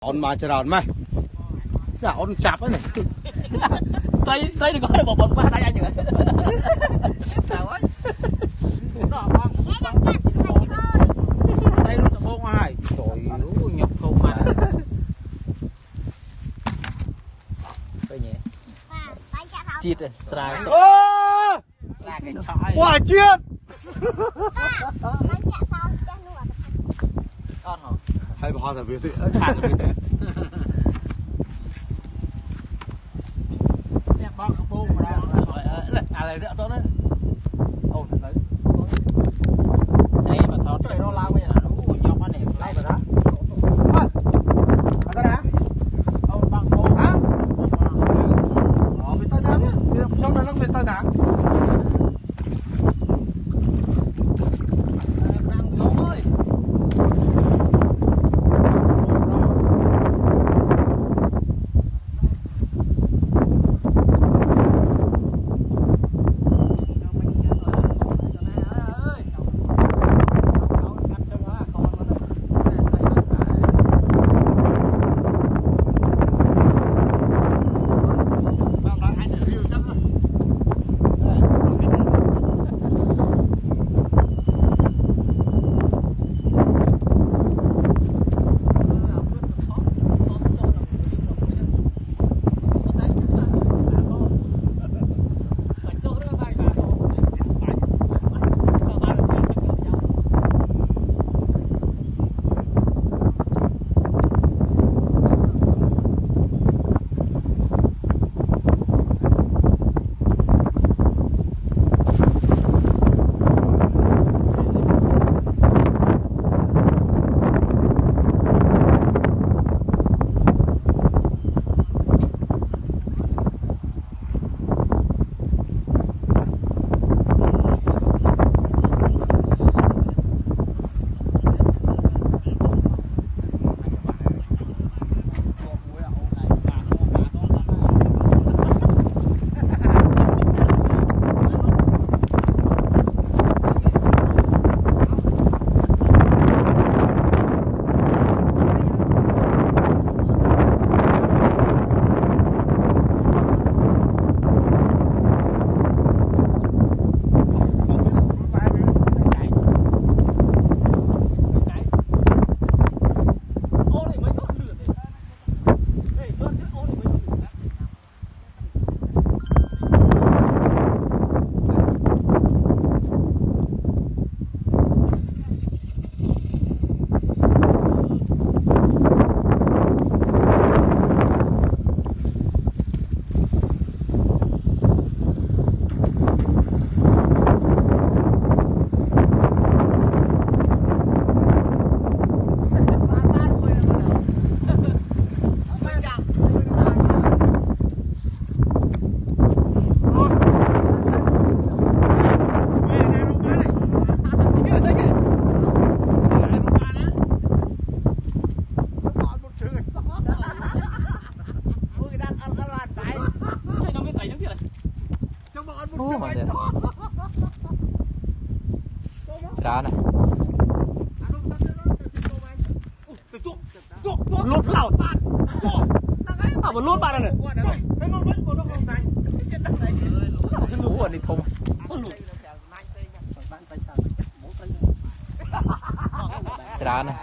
ôn mà chờ đòn mày là ôn chạp ấy này tay đừng có bỏ qua tay anh nữa tay nó tập bông ai trời nhọc không mà đây nhỉ chít rồi sài là cái chọi quả chiết hay bỏ thật việc thằng bong nó buông mà lại rượu tốt đấy ồ đấy đấy mà thọt cái nó lao bây giờ nó nhọc anh này lao rồi đó ta đã ông băng buông hả bị tai nạn nhá trong này nó bị tai nạn Ra này lút lẩu mà một lút ba này cái lũ ở đây không ra này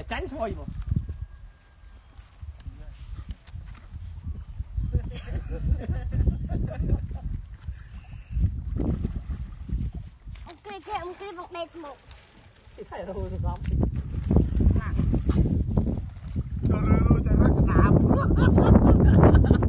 là tránh thôi mà ông kia bằng đèn smoke thì phải rồi được không rồi chạy ra cái đạp